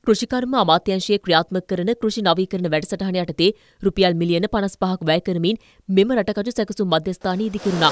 කෘෂිකර්ම අමාත්‍යාංශයේ ක්‍රියාත්මක කරන කෘෂි නවීකරණ වැඩසටහන යටතේ රුපියල් මිලියන 55ක් වැය කරමින් මෙම රටකජු සැකසුම් මධ්‍යස්ථානය ඉදිකරුණා.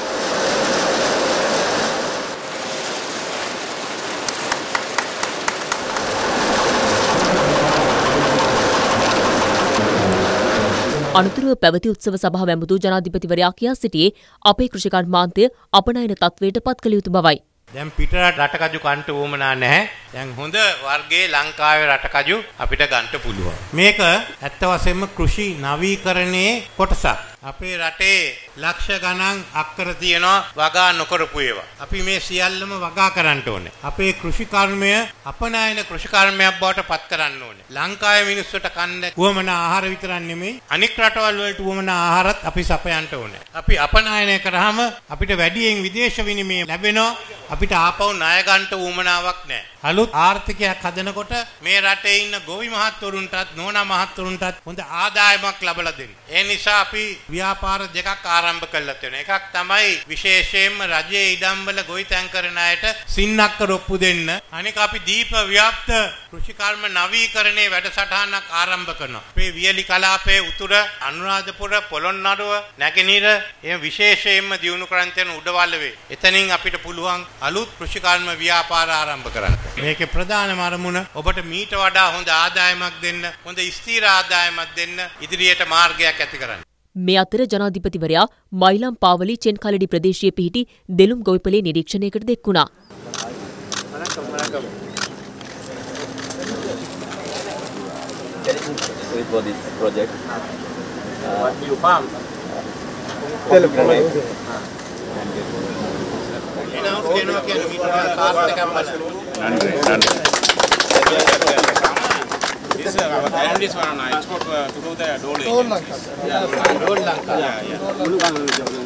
අනතුරුව පැවති උත්සව සභාව ඇමතු ජනාධිපතිවරයා කියා සිටියේ අපේ කෘෂිකර්මාන්තය අපනයන තත්වයට පත් කළ යුතු බවයි. දැන් පිටරට රටකජු කන්ට උවමනා නැහැ. දැන් හොඳ වර්ගයේ ලංකාවේ රටකජු අපිට ගන්න පුළුවන්. මේක ඇත්ත වශයෙන්ම කෘෂි නවීකරණයේ කොටසක්. අපේ රටේ ලක්ෂ ගණන් අක්කර තියෙනවා වගා නොකරපු ඒවා. අපි මේ සියල්ලම වගා කරන්න ඕනේ. අපේ කෘෂිකර්මය අපනයන කෘෂිකර්මයක් බවට පත් කරන්න ඕනේ. ලංකාවේ මිනිස්සුන්ට කන්න උවමනා ආහාර විතරක් නෙමෙයි අනික් රටවල් වලට උවමනා ආහාරත් අපි සපයන්න ඕනේ. අපි අපනයනය කරාම අපිට වැඩියෙන් විදේශ විනිමය ලැබෙනවා. අපිට ආපහු ණය ගන්න උවමනාවක් නැහැ. අලුත් ආර්ථිකයක් හදනකොට මේ රටේ ඉන්න ගොවි මහත්වරුන්ටත් නෝනා මහත්වරුන්ටත් හොඳ ආදායමක් ලබා දෙන්න. ඒ නිසා අපි ව්‍යාපාර දෙකක් ආරම්භ කළා තියෙනවා. එකක් තමයි විශේෂයෙන්ම රජයේ ඉඩම්වල ගොවි තැන් කරන අයට සින්නක්ක රොප්පු දෙන්න. අනික අපි දීප ව්‍යාප්ත කෘෂිකර්ම නවීකරණයේ වැඩසටහනක් ආරම්භ කරනවා. අපේ වියලි කලාපයේ උතුර අනුරාධපුර පොළොන්නරුව නැගෙනහිර එම විශේෂයෙන්ම දියුණු කරන් තියෙන උඩවල්ලවේ. එතනින් අපිට පුළුවන් අලුත් කෘෂිකර්ම ව්‍යාපාර ආරම්භ කරන්න. මේකේ ප්‍රධානම අරමුණ ඔබට මීට වඩා හොඳ ආදායමක් දෙන්න, හොඳ ස්ථිර ආදායමක් දෙන්න, ඉදිරියට මාර්ගයක් ඇති කරන්න. මේ අතර ජනාධිපතිවරයා මයිලම් පාවලි චෙන්කලඩි ප්‍රදේශයේ පිහිටි දෙලුම් ගොවිපලේ නිරීක්ෂණයකට දෙක්ුණා. For this project, what you farm? This our land is one export to do the Dole. Yeah, Dole Lanka. Yeah.